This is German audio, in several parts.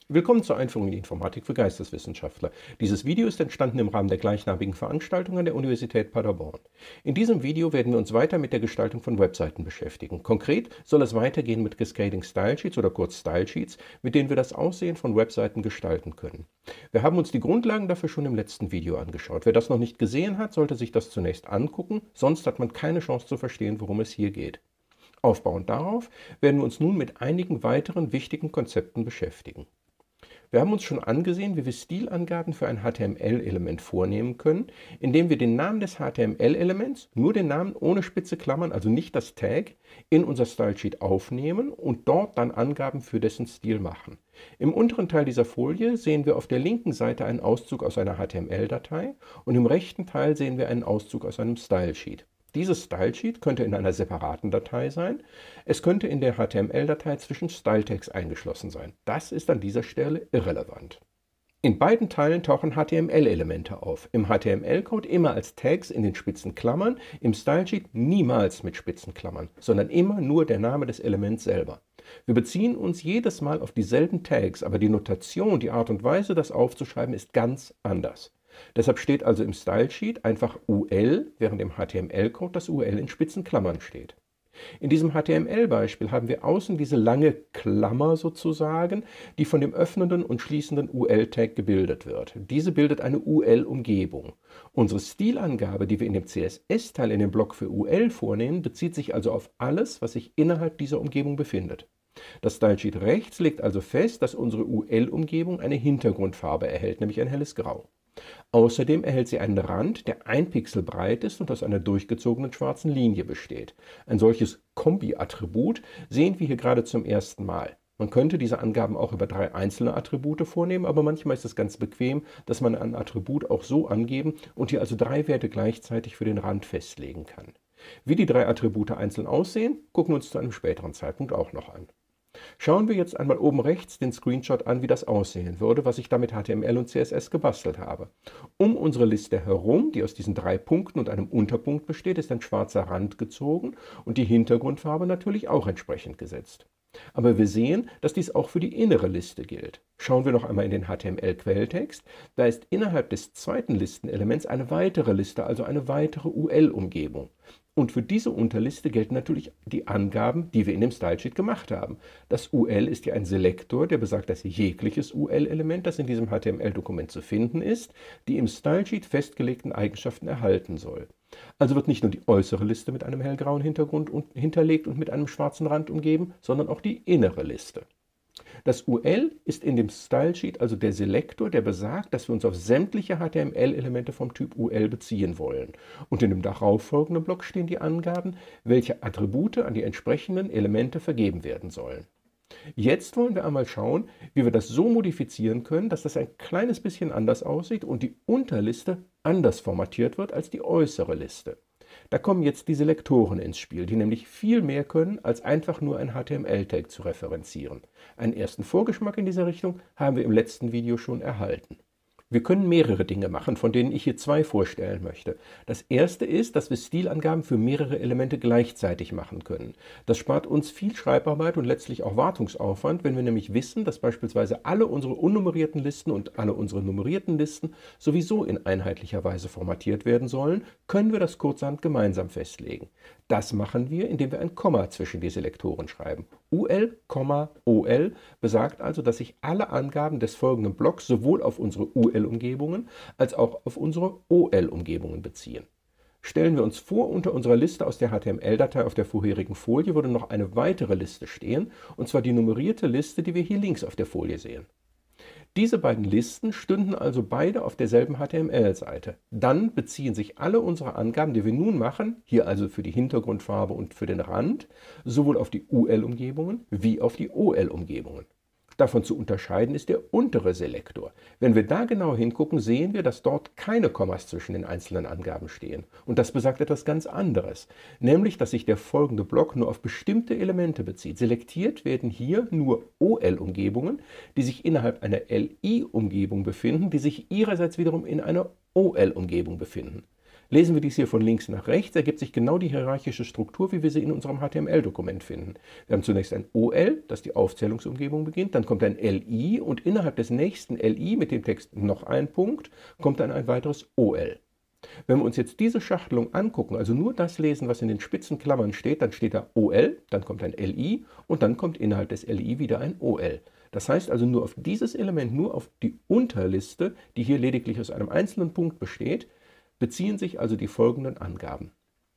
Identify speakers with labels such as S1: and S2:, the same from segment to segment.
S1: Willkommen zur Einführung in die Informatik für Geisteswissenschaftler. Dieses Video ist entstanden im Rahmen der gleichnamigen Veranstaltung an der Universität Paderborn. In diesem Video werden wir uns weiter mit der Gestaltung von Webseiten beschäftigen. Konkret soll es weitergehen mit Cascading Style Sheets oder kurz Style Sheets, mit denen wir das Aussehen von Webseiten gestalten können. Wir haben uns die Grundlagen dafür schon im letzten Video angeschaut. Wer das noch nicht gesehen hat, sollte sich das zunächst angucken, sonst hat man keine Chance zu verstehen, worum es hier geht. Aufbauend darauf werden wir uns nun mit einigen weiteren wichtigen Konzepten beschäftigen. Wir haben uns schon angesehen, wie wir Stilangaben für ein HTML-Element vornehmen können, indem wir den Namen des HTML-Elements, nur den Namen ohne spitze Klammern, also nicht das Tag, in unser Stylesheet aufnehmen und dort dann Angaben für dessen Stil machen. Im unteren Teil dieser Folie sehen wir auf der linken Seite einen Auszug aus einer HTML-Datei und im rechten Teil sehen wir einen Auszug aus einem Stylesheet. Dieses Stylesheet könnte in einer separaten Datei sein. Es könnte in der HTML-Datei zwischen Style-Tags eingeschlossen sein. Das ist an dieser Stelle irrelevant. In beiden Teilen tauchen HTML-Elemente auf. Im HTML-Code immer als Tags in den spitzen Klammern, im Stylesheet niemals mit spitzen Klammern, sondern immer nur der Name des Elements selber. Wir beziehen uns jedes Mal auf dieselben Tags, aber die Notation, die Art und Weise, das aufzuschreiben, ist ganz anders. Deshalb steht also im Stylesheet einfach UL, während im HTML-Code das UL in spitzen Klammern steht. In diesem HTML-Beispiel haben wir außen diese lange Klammer sozusagen, die von dem öffnenden und schließenden UL-Tag gebildet wird. Diese bildet eine UL-Umgebung. Unsere Stilangabe, die wir in dem CSS-Teil in dem Block für UL vornehmen, bezieht sich also auf alles, was sich innerhalb dieser Umgebung befindet. Das Stylesheet rechts legt also fest, dass unsere UL-Umgebung eine Hintergrundfarbe erhält, nämlich ein helles Grau. Außerdem erhält sie einen Rand, der 1 Pixel breit ist und aus einer durchgezogenen schwarzen Linie besteht. Ein solches Kombi-Attribut sehen wir hier gerade zum ersten Mal. Man könnte diese Angaben auch über 3 einzelne Attribute vornehmen, aber manchmal ist es ganz bequem, dass man ein Attribut auch so angeben und hier also 3 Werte gleichzeitig für den Rand festlegen kann. Wie die 3 Attribute einzeln aussehen, gucken wir uns zu einem späteren Zeitpunkt auch noch an. Schauen wir jetzt einmal oben rechts den Screenshot an, wie das aussehen würde, was ich da mit HTML und CSS gebastelt habe. Um unsere Liste herum, die aus diesen 3 Punkten und einem Unterpunkt besteht, ist ein schwarzer Rand gezogen und die Hintergrundfarbe natürlich auch entsprechend gesetzt. Aber wir sehen, dass dies auch für die innere Liste gilt. Schauen wir noch einmal in den HTML-Quelltext. Da ist innerhalb des zweiten Listenelements eine weitere Liste, also eine weitere UL-Umgebung. Und für diese Unterliste gelten natürlich die Angaben, die wir in dem Stylesheet gemacht haben. Das UL ist ja ein Selektor, der besagt, dass jegliches UL-Element, das in diesem HTML-Dokument zu finden ist, die im Stylesheet festgelegten Eigenschaften erhalten soll. Also wird nicht nur die äußere Liste mit einem hellgrauen Hintergrund hinterlegt und mit einem schwarzen Rand umgeben, sondern auch die innere Liste. Das UL ist in dem Stylesheet also der Selektor, der besagt, dass wir uns auf sämtliche HTML-Elemente vom Typ UL beziehen wollen. Und in dem darauffolgenden Block stehen die Angaben, welche Attribute an die entsprechenden Elemente vergeben werden sollen. Jetzt wollen wir einmal schauen, wie wir das so modifizieren können, dass das ein kleines bisschen anders aussieht und die Unterliste anders formatiert wird als die äußere Liste. Da kommen jetzt die Selektoren ins Spiel, die nämlich viel mehr können, als einfach nur ein HTML-Tag zu referenzieren. Einen ersten Vorgeschmack in dieser Richtung haben wir im letzten Video schon erhalten. Wir können mehrere Dinge machen, von denen ich hier 2 vorstellen möchte. Das erste ist, dass wir Stilangaben für mehrere Elemente gleichzeitig machen können. Das spart uns viel Schreibarbeit und letztlich auch Wartungsaufwand, wenn wir nämlich wissen, dass beispielsweise alle unsere unnummerierten Listen und alle unsere nummerierten Listen sowieso in einheitlicher Weise formatiert werden sollen, können wir das kurzerhand gemeinsam festlegen. Das machen wir, indem wir ein Komma zwischen die Selektoren schreiben. UL, OL besagt also, dass sich alle Angaben des folgenden Blocks sowohl auf unsere UL-Umgebungen als auch auf unsere OL-Umgebungen beziehen. Stellen wir uns vor, unter unserer Liste aus der HTML-Datei auf der vorherigen Folie würde noch eine weitere Liste stehen, und zwar die nummerierte Liste, die wir hier links auf der Folie sehen. Diese beiden Listen stünden also beide auf derselben HTML-Seite. Dann beziehen sich alle unsere Angaben, die wir nun machen, hier also für die Hintergrundfarbe und für den Rand, sowohl auf die UL-Umgebungen wie auf die OL-Umgebungen. Davon zu unterscheiden ist der untere Selektor. Wenn wir da genau hingucken, sehen wir, dass dort keine Kommas zwischen den einzelnen Angaben stehen. Und das besagt etwas ganz anderes, nämlich, dass sich der folgende Block nur auf bestimmte Elemente bezieht. Selektiert werden hier nur OL-Umgebungen, die sich innerhalb einer LI-Umgebung befinden, die sich ihrerseits wiederum in einer OL-Umgebung befinden. Lesen wir dies hier von links nach rechts, ergibt sich genau die hierarchische Struktur, wie wir sie in unserem HTML-Dokument finden. Wir haben zunächst ein OL, das die Aufzählungsumgebung beginnt, dann kommt ein LI und innerhalb des nächsten LI mit dem Text noch ein Punkt, kommt dann ein weiteres OL. Wenn wir uns jetzt diese Schachtelung angucken, also nur das lesen, was in den spitzen Klammern steht, dann steht da OL, dann kommt ein LI und dann kommt innerhalb des LI wieder ein OL. Das heißt also nur auf dieses Element, nur auf die Unterliste, die hier lediglich aus einem einzelnen Punkt besteht, beziehen sich also die folgenden Angaben.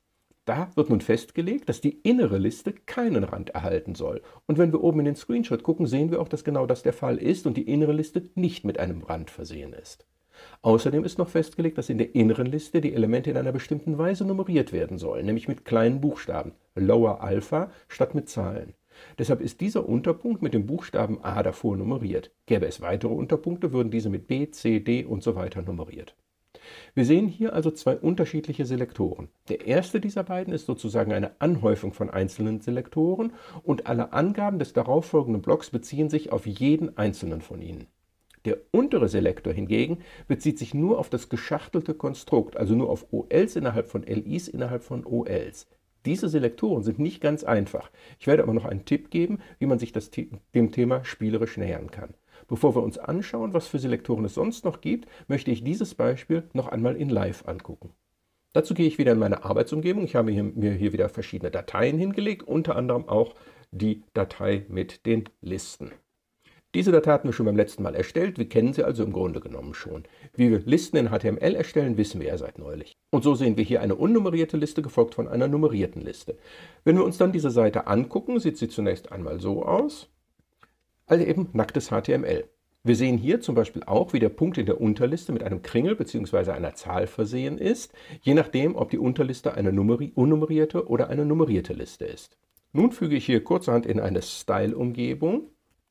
S1: Da wird nun festgelegt, dass die innere Liste keinen Rand erhalten soll. Und wenn wir oben in den Screenshot gucken, sehen wir auch, dass genau das der Fall ist und die innere Liste nicht mit einem Rand versehen ist. Außerdem ist noch festgelegt, dass in der inneren Liste die Elemente in einer bestimmten Weise nummeriert werden sollen, nämlich mit kleinen Buchstaben, Lower Alpha statt mit Zahlen. Deshalb ist dieser Unterpunkt mit dem Buchstaben A davor nummeriert. Gäbe es weitere Unterpunkte, würden diese mit B, C, D und so weiter nummeriert. Wir sehen hier also zwei unterschiedliche Selektoren. Der erste dieser beiden ist sozusagen eine Anhäufung von einzelnen Selektoren und alle Angaben des darauffolgenden Blocks beziehen sich auf jeden einzelnen von ihnen. Der untere Selektor hingegen bezieht sich nur auf das geschachtelte Konstrukt, also nur auf OLs innerhalb von LIs innerhalb von OLs. Diese Selektoren sind nicht ganz einfach. Ich werde aber noch einen Tipp geben, wie man sich dem Thema spielerisch nähern kann. Bevor wir uns anschauen, was für Selektoren es sonst noch gibt, möchte ich dieses Beispiel noch einmal in Live angucken. Dazu gehe ich wieder in meine Arbeitsumgebung. Ich habe mir hier wieder verschiedene Dateien hingelegt, unter anderem auch die Datei mit den Listen. Diese Datei hatten wir schon beim letzten Mal erstellt, wir kennen sie also im Grunde genommen schon. Wie wir Listen in HTML erstellen, wissen wir ja seit neulich. Und so sehen wir hier eine unnummerierte Liste, gefolgt von einer nummerierten Liste. Wenn wir uns dann diese Seite angucken, sieht sie zunächst einmal so aus, also eben nacktes HTML. Wir sehen hier zum Beispiel auch, wie der Punkt in der Unterliste mit einem Kringel bzw. einer Zahl versehen ist, je nachdem, ob die Unterliste eine unnummerierte oder eine nummerierte Liste ist. Nun füge ich hier kurzerhand in eine Style-Umgebung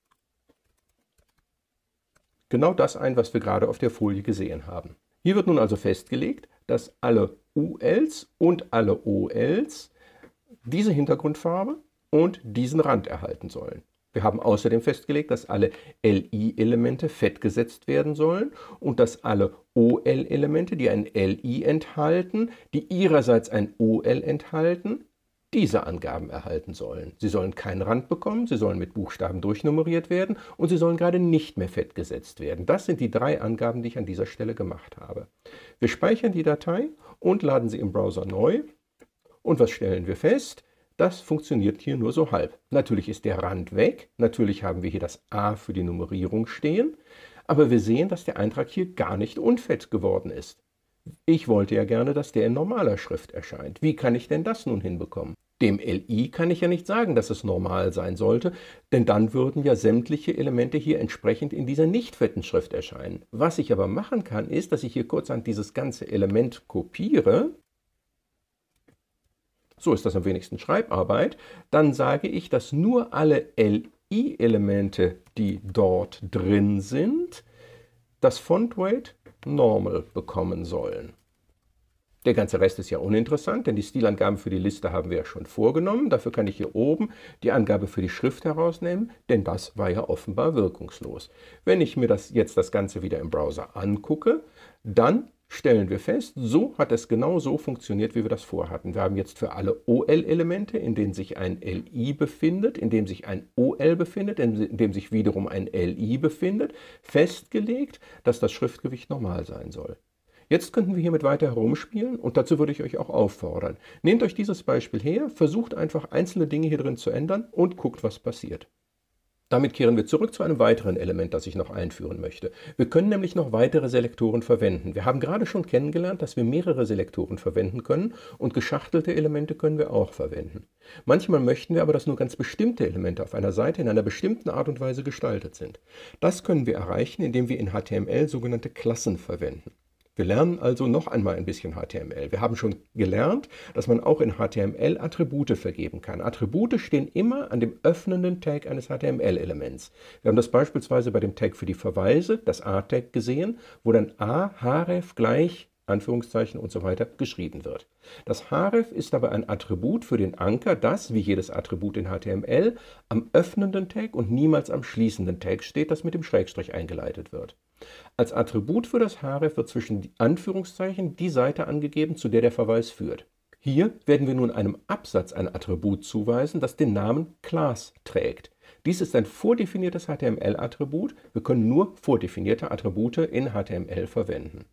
S1: genau das ein, was wir gerade auf der Folie gesehen haben. Hier wird nun also festgelegt, dass alle ULs und alle OLs diese Hintergrundfarbe und diesen Rand erhalten sollen. Wir haben außerdem festgelegt, dass alle LI-Elemente fett gesetzt werden sollen und dass alle OL-Elemente, die ein LI enthalten, die ihrerseits ein OL enthalten, diese Angaben erhalten sollen. Sie sollen keinen Rand bekommen, sie sollen mit Buchstaben durchnummeriert werden und sie sollen gerade nicht mehr fett gesetzt werden. Das sind die drei Angaben, die ich an dieser Stelle gemacht habe. Wir speichern die Datei und laden sie im Browser neu. Und was stellen wir fest? Das funktioniert hier nur so halb. Natürlich ist der Rand weg, natürlich haben wir hier das A für die Nummerierung stehen, aber wir sehen, dass der Eintrag hier gar nicht unfett geworden ist. Ich wollte ja gerne, dass der in normaler Schrift erscheint. Wie kann ich denn das nun hinbekommen? Dem LI kann ich ja nicht sagen, dass es normal sein sollte, denn dann würden ja sämtliche Elemente hier entsprechend in dieser nicht fetten Schrift erscheinen. Was ich aber machen kann, ist, dass ich hier kurzerhand dieses ganze Element kopiere. So ist das am wenigsten Schreibarbeit. Dann sage ich, dass nur alle LI-Elemente, die dort drin sind, das Font-Weight Normal bekommen sollen. Der ganze Rest ist ja uninteressant, denn die Stilangaben für die Liste haben wir ja schon vorgenommen. Dafür kann ich hier oben die Angabe für die Schrift herausnehmen, denn das war ja offenbar wirkungslos. Wenn ich mir jetzt das Ganze wieder im Browser angucke, dann stellen wir fest, so hat es genau so funktioniert, wie wir das vorhatten. Wir haben jetzt für alle OL-Elemente, in denen sich ein LI befindet, in dem sich ein OL befindet, in dem sich wiederum ein LI befindet, festgelegt, dass das Schriftgewicht normal sein soll. Jetzt könnten wir hiermit weiter herumspielen und dazu würde ich euch auch auffordern. Nehmt euch dieses Beispiel her, versucht einfach einzelne Dinge hier drin zu ändern und guckt, was passiert. Damit kehren wir zurück zu einem weiteren Element, das ich noch einführen möchte. Wir können nämlich noch weitere Selektoren verwenden. Wir haben gerade schon kennengelernt, dass wir mehrere Selektoren verwenden können und geschachtelte Elemente können wir auch verwenden. Manchmal möchten wir aber, dass nur ganz bestimmte Elemente auf einer Seite in einer bestimmten Art und Weise gestaltet sind. Das können wir erreichen, indem wir in HTML sogenannte Klassen verwenden. Wir lernen also noch einmal ein bisschen HTML. Wir haben schon gelernt, dass man auch in HTML Attribute vergeben kann. Attribute stehen immer an dem öffnenden Tag eines HTML-Elements. Wir haben das beispielsweise bei dem Tag für die Verweise, das A-Tag, gesehen, wo dann a href gleich Anführungszeichen und so weiter geschrieben wird. Das href ist dabei ein Attribut für den Anker, das, wie jedes Attribut in HTML, am öffnenden Tag und niemals am schließenden Tag steht, das mit dem Schrägstrich eingeleitet wird. Als Attribut für das href wird zwischen Anführungszeichen die Seite angegeben, zu der der Verweis führt. Hier werden wir nun einem Absatz ein Attribut zuweisen, das den Namen Class trägt. Dies ist ein vordefiniertes HTML-Attribut. Wir können nur vordefinierte Attribute in HTML verwenden.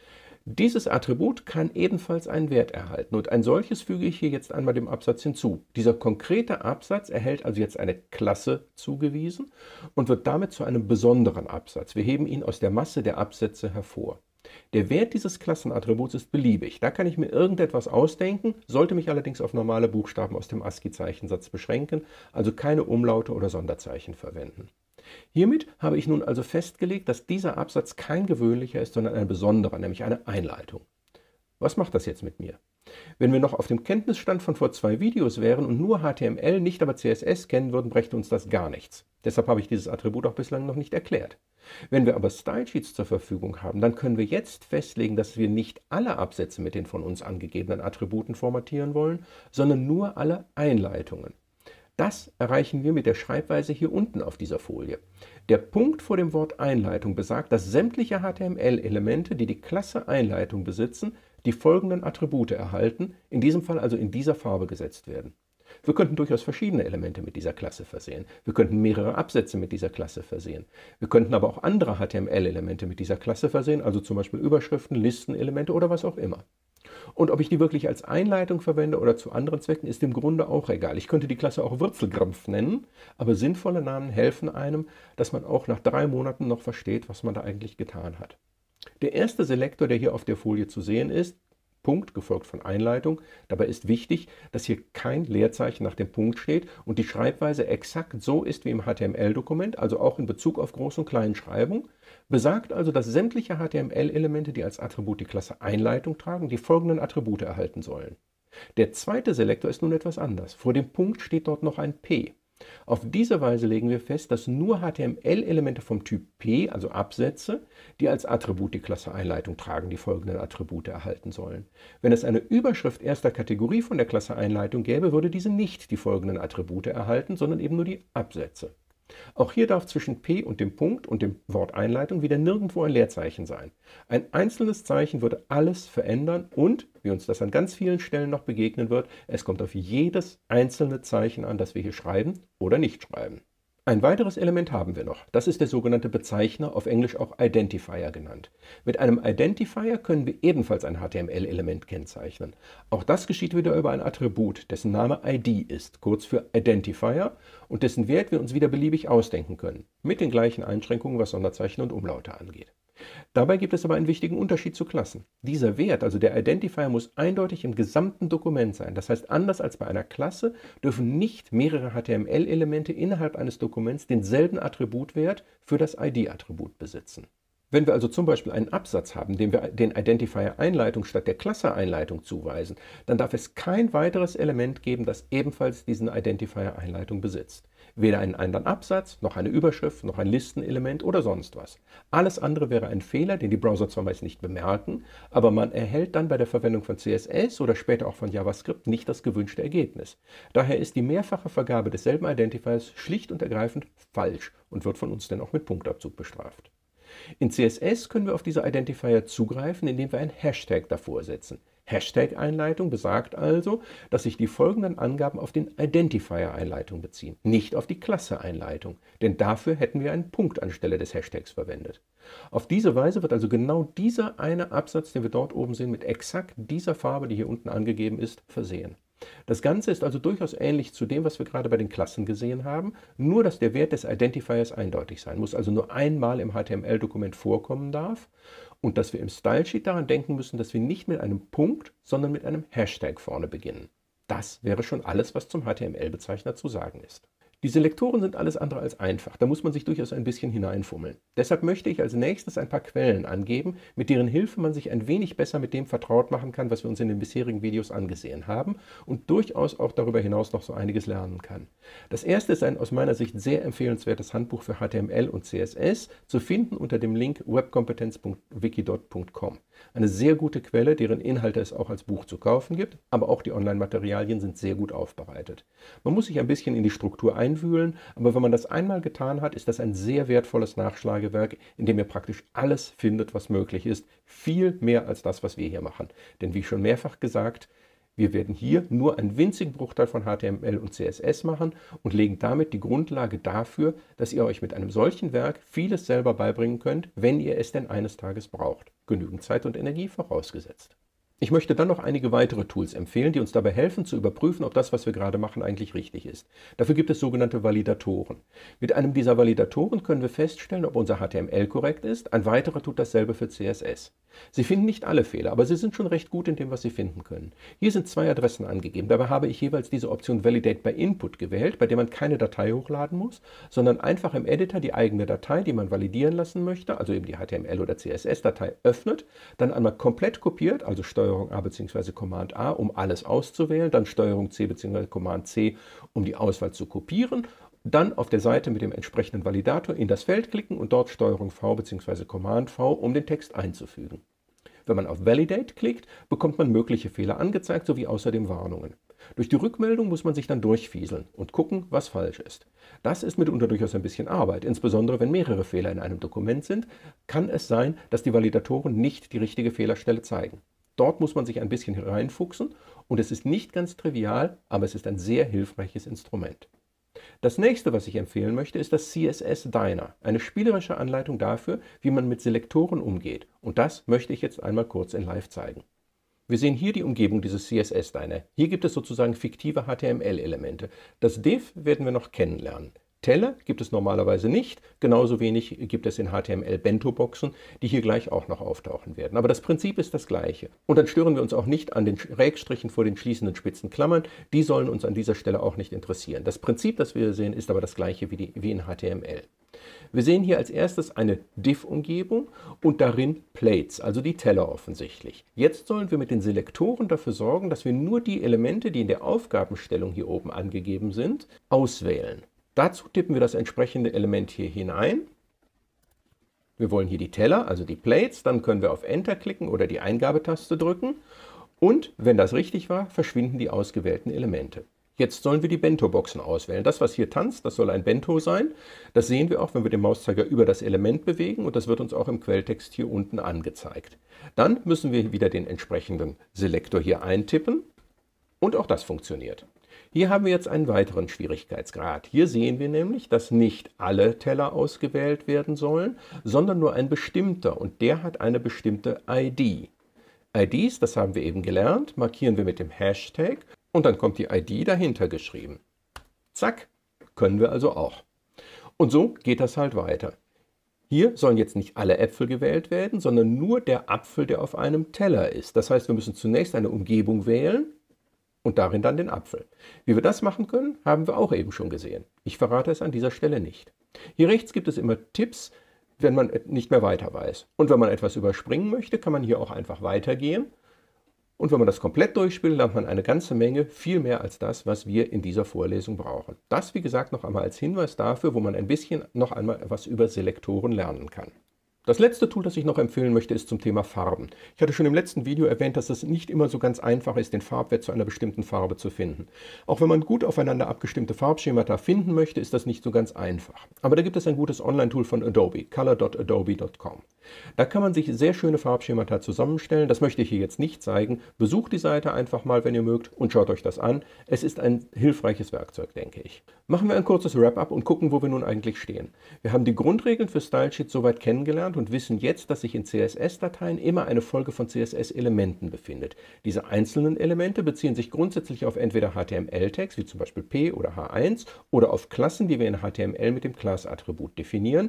S1: Dieses Attribut kann ebenfalls einen Wert erhalten und ein solches füge ich hier jetzt einmal dem Absatz hinzu. Dieser konkrete Absatz erhält also jetzt eine Klasse zugewiesen und wird damit zu einem besonderen Absatz. Wir heben ihn aus der Masse der Absätze hervor. Der Wert dieses Klassenattributs ist beliebig. Da kann ich mir irgendetwas ausdenken, sollte mich allerdings auf normale Buchstaben aus dem ASCII-Zeichensatz beschränken, also keine Umlaute oder Sonderzeichen verwenden. Hiermit habe ich nun also festgelegt, dass dieser Absatz kein gewöhnlicher ist, sondern ein besonderer, nämlich eine Einleitung. Was macht das jetzt mit mir? Wenn wir noch auf dem Kenntnisstand von vor 2 Videos wären und nur HTML, nicht aber CSS kennen würden, brächte uns das gar nichts. Deshalb habe ich dieses Attribut auch bislang noch nicht erklärt. Wenn wir aber Stylesheets zur Verfügung haben, dann können wir jetzt festlegen, dass wir nicht alle Absätze mit den von uns angegebenen Attributen formatieren wollen, sondern nur alle Einleitungen. Das erreichen wir mit der Schreibweise hier unten auf dieser Folie. Der Punkt vor dem Wort Einleitung besagt, dass sämtliche HTML-Elemente, die die Klasse Einleitung besitzen, die folgenden Attribute erhalten, in diesem Fall also in dieser Farbe gesetzt werden. Wir könnten durchaus verschiedene Elemente mit dieser Klasse versehen. Wir könnten mehrere Absätze mit dieser Klasse versehen. Wir könnten aber auch andere HTML-Elemente mit dieser Klasse versehen, also zum Beispiel Überschriften, Listenelemente oder was auch immer. Und ob ich die wirklich als Einleitung verwende oder zu anderen Zwecken, ist im Grunde auch egal. Ich könnte die Klasse auch Wurzelgrampf nennen, aber sinnvolle Namen helfen einem, dass man auch nach 3 Monaten noch versteht, was man da eigentlich getan hat. Der erste Selektor, der hier auf der Folie zu sehen ist, Punkt, gefolgt von Einleitung. Dabei ist wichtig, dass hier kein Leerzeichen nach dem Punkt steht und die Schreibweise exakt so ist wie im HTML-Dokument, also auch in Bezug auf Groß- und Kleinschreibung. Besagt also, dass sämtliche HTML-Elemente, die als Attribut die Klasse Einleitung tragen, die folgenden Attribute erhalten sollen. Der zweite Selektor ist nun etwas anders. Vor dem Punkt steht dort noch ein P. Auf diese Weise legen wir fest, dass nur HTML-Elemente vom Typ P, also Absätze, die als Attribut die Klasse Einleitung tragen, die folgenden Attribute erhalten sollen. Wenn es eine Überschrift erster Kategorie von der Klasse Einleitung gäbe, würde diese nicht die folgenden Attribute erhalten, sondern eben nur die Absätze. Auch hier darf zwischen P und dem Punkt und dem Wort Einleitung wieder nirgendwo ein Leerzeichen sein. Ein einzelnes Zeichen würde alles verändern und, wie uns das an ganz vielen Stellen noch begegnen wird, es kommt auf jedes einzelne Zeichen an, das wir hier schreiben oder nicht schreiben. Ein weiteres Element haben wir noch. Das ist der sogenannte Bezeichner, auf Englisch auch Identifier genannt. Mit einem Identifier können wir ebenfalls ein HTML-Element kennzeichnen. Auch das geschieht wieder über ein Attribut, dessen Name ID ist, kurz für Identifier, und dessen Wert wir uns wieder beliebig ausdenken können, mit den gleichen Einschränkungen, was Sonderzeichen und Umlaute angeht. Dabei gibt es aber einen wichtigen Unterschied zu Klassen. Dieser Wert, also der Identifier, muss eindeutig im gesamten Dokument sein. Das heißt, anders als bei einer Klasse dürfen nicht mehrere HTML-Elemente innerhalb eines Dokuments denselben Attributwert für das ID-Attribut besitzen. Wenn wir also zum Beispiel einen Absatz haben, dem wir den Identifier Einleitung statt der Klasse Einleitung zuweisen, dann darf es kein weiteres Element geben, das ebenfalls diesen Identifier Einleitung besitzt. Weder einen anderen Absatz, noch eine Überschrift, noch ein Listenelement oder sonst was. Alles andere wäre ein Fehler, den die Browser zwar meist nicht bemerken, aber man erhält dann bei der Verwendung von CSS oder später auch von JavaScript nicht das gewünschte Ergebnis. Daher ist die mehrfache Vergabe desselben Identifiers schlicht und ergreifend falsch und wird von uns dann auch mit Punktabzug bestraft. In CSS können wir auf diese Identifier zugreifen, indem wir ein Hashtag davor setzen. Hashtag-Einleitung besagt also, dass sich die folgenden Angaben auf den Identifier-Einleitung beziehen, nicht auf die Klasse-Einleitung, denn dafür hätten wir einen Punkt anstelle des Hashtags verwendet. Auf diese Weise wird also genau dieser eine Absatz, den wir dort oben sehen, mit exakt dieser Farbe, die hier unten angegeben ist, versehen. Das Ganze ist also durchaus ähnlich zu dem, was wir gerade bei den Klassen gesehen haben, nur dass der Wert des Identifiers eindeutig sein muss, also nur einmal im HTML-Dokument vorkommen darf und dass wir im Stylesheet daran denken müssen, dass wir nicht mit einem Punkt, sondern mit einem Hashtag vorne beginnen. Das wäre schon alles, was zum HTML-Bezeichner zu sagen ist. Die Selektoren sind alles andere als einfach, da muss man sich durchaus ein bisschen hineinfummeln. Deshalb möchte ich als nächstes ein paar Quellen angeben, mit deren Hilfe man sich ein wenig besser mit dem vertraut machen kann, was wir uns in den bisherigen Videos angesehen haben und durchaus auch darüber hinaus noch so einiges lernen kann. Das erste ist ein aus meiner Sicht sehr empfehlenswertes Handbuch für HTML und CSS, zu finden unter dem Link webkompetenz.wikidot.com. Eine sehr gute Quelle, deren Inhalte es auch als Buch zu kaufen gibt, aber auch die Online-Materialien sind sehr gut aufbereitet. Man muss sich ein bisschen in die Struktur einwühlen, aber wenn man das einmal getan hat, ist das ein sehr wertvolles Nachschlagewerk, in dem ihr praktisch alles findet, was möglich ist. Viel mehr als das, was wir hier machen. Denn wie schon mehrfach gesagt, wir werden hier nur einen winzigen Bruchteil von HTML und CSS machen und legen damit die Grundlage dafür, dass ihr euch mit einem solchen Werk vieles selber beibringen könnt, wenn ihr es denn eines Tages braucht. Genügend Zeit und Energie vorausgesetzt. Ich möchte dann noch einige weitere Tools empfehlen, die uns dabei helfen zu überprüfen, ob das, was wir gerade machen, eigentlich richtig ist. Dafür gibt es sogenannte Validatoren. Mit einem dieser Validatoren können wir feststellen, ob unser HTML korrekt ist. Ein weiterer tut dasselbe für CSS. Sie finden nicht alle Fehler, aber sie sind schon recht gut in dem, was sie finden können. Hier sind 2 Adressen angegeben. Dabei habe ich jeweils diese Option Validate by Input gewählt, bei der man keine Datei hochladen muss, sondern einfach im Editor die eigene Datei, die man validieren lassen möchte, also eben die HTML- oder CSS-Datei, öffnet, dann einmal komplett kopiert, also Steuerung A bzw. Command A, um alles auszuwählen, dann Steuerung C bzw. Command C, um die Auswahl zu kopieren, dann auf der Seite mit dem entsprechenden Validator in das Feld klicken und dort Steuerung V bzw. Command V, um den Text einzufügen. Wenn man auf Validate klickt, bekommt man mögliche Fehler angezeigt, sowie außerdem Warnungen. Durch die Rückmeldung muss man sich dann durchfieseln und gucken, was falsch ist. Das ist mitunter durchaus ein bisschen Arbeit, insbesondere wenn mehrere Fehler in einem Dokument sind, kann es sein, dass die Validatoren nicht die richtige Fehlerstelle zeigen. Dort muss man sich ein bisschen reinfuchsen und es ist nicht ganz trivial, aber es ist ein sehr hilfreiches Instrument. Das nächste, was ich empfehlen möchte, ist das CSS Diner, eine spielerische Anleitung dafür, wie man mit Selektoren umgeht. Und das möchte ich jetzt einmal kurz in Live zeigen. Wir sehen hier die Umgebung dieses CSS Diner. Hier gibt es sozusagen fiktive HTML-Elemente. Das Div werden wir noch kennenlernen. Teller gibt es normalerweise nicht, genauso wenig gibt es in HTML Bento-Boxen, die hier gleich auch noch auftauchen werden. Aber das Prinzip ist das gleiche. Und dann stören wir uns auch nicht an den Schrägstrichen vor den schließenden spitzen Klammern, die sollen uns an dieser Stelle auch nicht interessieren. Das Prinzip, das wir sehen, ist aber das gleiche wie in HTML. Wir sehen hier als erstes eine Div-Umgebung und darin Plates, also die Teller offensichtlich. Jetzt sollen wir mit den Selektoren dafür sorgen, dass wir nur die Elemente, die in der Aufgabenstellung hier oben angegeben sind, auswählen. Dazu tippen wir das entsprechende Element hier hinein. Wir wollen hier die Teller, also die Plates, dann können wir auf Enter klicken oder die Eingabetaste drücken und, wenn das richtig war, verschwinden die ausgewählten Elemente. Jetzt sollen wir die Bento-Boxen auswählen. Das, was hier tanzt, das soll ein Bento sein. Das sehen wir auch, wenn wir den Mauszeiger über das Element bewegen und das wird uns auch im Quelltext hier unten angezeigt. Dann müssen wir wieder den entsprechenden Selektor hier eintippen und auch das funktioniert. Hier haben wir jetzt einen weiteren Schwierigkeitsgrad. Hier sehen wir nämlich, dass nicht alle Teller ausgewählt werden sollen, sondern nur ein bestimmter und der hat eine bestimmte ID. IDs, das haben wir eben gelernt, markieren wir mit dem Hashtag und dann kommt die ID dahinter geschrieben. Zack, können wir also auch. Und so geht das halt weiter. Hier sollen jetzt nicht alle Äpfel gewählt werden, sondern nur der Apfel, der auf einem Teller ist. Das heißt, wir müssen zunächst eine Umgebung wählen und darin dann den Apfel. Wie wir das machen können, haben wir auch eben schon gesehen. Ich verrate es an dieser Stelle nicht. Hier rechts gibt es immer Tipps, wenn man nicht mehr weiter weiß. Und wenn man etwas überspringen möchte, kann man hier auch einfach weitergehen. Und wenn man das komplett durchspielt, lernt man eine ganze Menge, viel mehr als das, was wir in dieser Vorlesung brauchen. Das, wie gesagt, noch einmal als Hinweis dafür, wo man ein bisschen noch einmal etwas über Selektoren lernen kann. Das letzte Tool, das ich noch empfehlen möchte, ist zum Thema Farben. Ich hatte schon im letzten Video erwähnt, dass es nicht immer so ganz einfach ist, den Farbwert zu einer bestimmten Farbe zu finden. Auch wenn man gut aufeinander abgestimmte Farbschemata finden möchte, ist das nicht so ganz einfach. Aber da gibt es ein gutes Online-Tool von Adobe, color.adobe.com. Da kann man sich sehr schöne Farbschemata zusammenstellen. Das möchte ich hier jetzt nicht zeigen. Besucht die Seite einfach mal, wenn ihr mögt, und schaut euch das an. Es ist ein hilfreiches Werkzeug, denke ich. Machen wir ein kurzes Wrap-up und gucken, wo wir nun eigentlich stehen. Wir haben die Grundregeln für Stylesheets soweit kennengelernt und wissen jetzt, dass sich in CSS-Dateien immer eine Folge von CSS-Elementen befindet. Diese einzelnen Elemente beziehen sich grundsätzlich auf entweder HTML-Tags, wie zum Beispiel P oder H1, oder auf Klassen, die wir in HTML mit dem Class-Attribut definieren,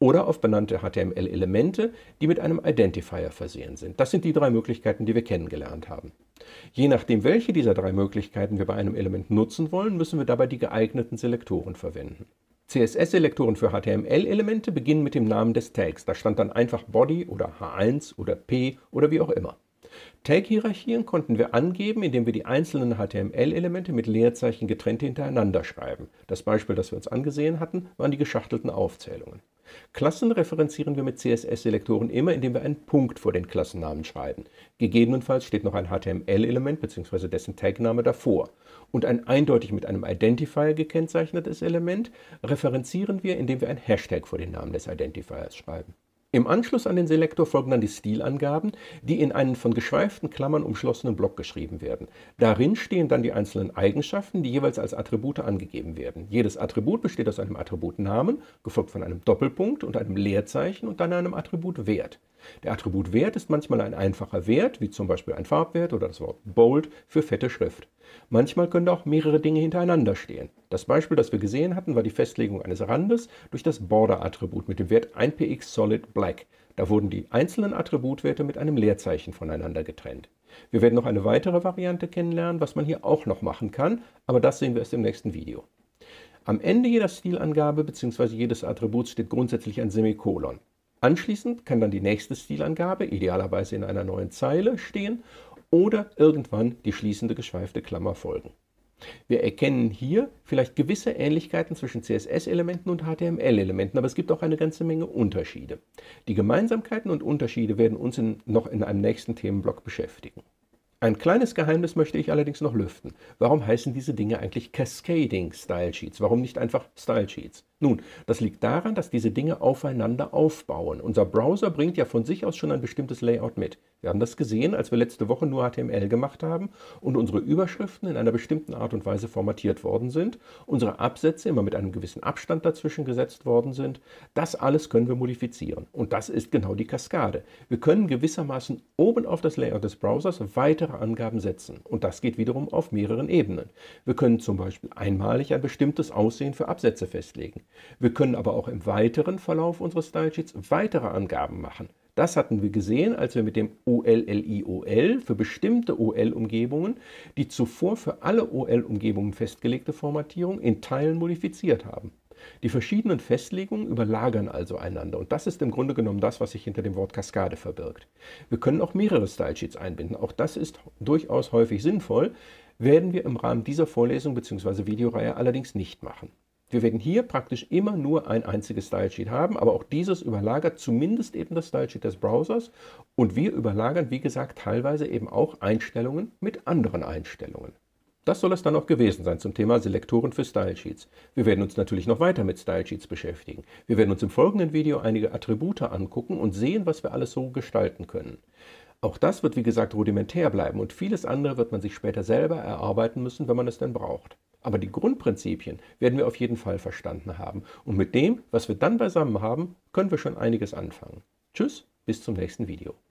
S1: oder auf benannte HTML-Elemente, die mit einem Identifier versehen sind. Das sind die drei Möglichkeiten, die wir kennengelernt haben. Je nachdem, welche dieser drei Möglichkeiten wir bei einem Element nutzen wollen, müssen wir dabei die geeigneten Selektoren verwenden. CSS-Selektoren für HTML-Elemente beginnen mit dem Namen des Tags. Da stand dann einfach Body oder H1 oder P oder wie auch immer. Tag-Hierarchien konnten wir angeben, indem wir die einzelnen HTML-Elemente mit Leerzeichen getrennt hintereinander schreiben. Das Beispiel, das wir uns angesehen hatten, waren die geschachtelten Aufzählungen. Klassen referenzieren wir mit CSS-Selektoren immer, indem wir einen Punkt vor den Klassennamen schreiben. Gegebenenfalls steht noch ein HTML-Element bzw. dessen Tagname davor. Und ein eindeutig mit einem Identifier gekennzeichnetes Element referenzieren wir, indem wir ein Hashtag vor den Namen des Identifiers schreiben. Im Anschluss an den Selektor folgen dann die Stilangaben, die in einen von geschweiften Klammern umschlossenen Block geschrieben werden. Darin stehen dann die einzelnen Eigenschaften, die jeweils als Attribute angegeben werden. Jedes Attribut besteht aus einem Attributnamen, gefolgt von einem Doppelpunkt und einem Leerzeichen und dann einem Attributwert. Der Attributwert ist manchmal ein einfacher Wert, wie zum Beispiel ein Farbwert oder das Wort Bold für fette Schrift. Manchmal können da auch mehrere Dinge hintereinander stehen. Das Beispiel, das wir gesehen hatten, war die Festlegung eines Randes durch das Border-Attribut mit dem Wert 1px Solid Black. Da wurden die einzelnen Attributwerte mit einem Leerzeichen voneinander getrennt. Wir werden noch eine weitere Variante kennenlernen, was man hier auch noch machen kann, aber das sehen wir erst im nächsten Video. Am Ende jeder Stilangabe bzw. jedes Attributs steht grundsätzlich ein Semikolon. Anschließend kann dann die nächste Stilangabe, idealerweise in einer neuen Zeile, stehen oder irgendwann die schließende geschweifte Klammer folgen. Wir erkennen hier vielleicht gewisse Ähnlichkeiten zwischen CSS-Elementen und HTML-Elementen, aber es gibt auch eine ganze Menge Unterschiede. Die Gemeinsamkeiten und Unterschiede werden uns noch in einem nächsten Themenblock beschäftigen. Ein kleines Geheimnis möchte ich allerdings noch lüften. Warum heißen diese Dinge eigentlich Cascading Style Sheets? Warum nicht einfach Style Sheets? Nun, das liegt daran, dass diese Dinge aufeinander aufbauen. Unser Browser bringt ja von sich aus schon ein bestimmtes Layout mit. Wir haben das gesehen, als wir letzte Woche nur HTML gemacht haben und unsere Überschriften in einer bestimmten Art und Weise formatiert worden sind, unsere Absätze immer mit einem gewissen Abstand dazwischen gesetzt worden sind. Das alles können wir modifizieren. Und das ist genau die Kaskade. Wir können gewissermaßen oben auf das Layout des Browsers weitere Angaben setzen. Und das geht wiederum auf mehreren Ebenen. Wir können zum Beispiel einmalig ein bestimmtes Aussehen für Absätze festlegen. Wir können aber auch im weiteren Verlauf unseres Stylesheets weitere Angaben machen. Das hatten wir gesehen, als wir mit dem OLLIOL für bestimmte OL-Umgebungen die zuvor für alle OL-Umgebungen festgelegte Formatierung in Teilen modifiziert haben. Die verschiedenen Festlegungen überlagern also einander und das ist im Grunde genommen das, was sich hinter dem Wort Kaskade verbirgt. Wir können auch mehrere Stylesheets einbinden, auch das ist durchaus häufig sinnvoll, werden wir im Rahmen dieser Vorlesung bzw. Videoreihe allerdings nicht machen. Wir werden hier praktisch immer nur ein einziges Stylesheet haben, aber auch dieses überlagert zumindest eben das Stylesheet des Browsers und wir überlagern, wie gesagt, teilweise eben auch Einstellungen mit anderen Einstellungen. Das soll es dann auch gewesen sein zum Thema Selektoren für Stylesheets. Wir werden uns natürlich noch weiter mit Stylesheets beschäftigen. Wir werden uns im folgenden Video einige Attribute angucken und sehen, was wir alles so gestalten können. Auch das wird wie gesagt rudimentär bleiben und vieles andere wird man sich später selber erarbeiten müssen, wenn man es denn braucht. Aber die Grundprinzipien werden wir auf jeden Fall verstanden haben. Und mit dem, was wir dann beisammen haben, können wir schon einiges anfangen. Tschüss, bis zum nächsten Video.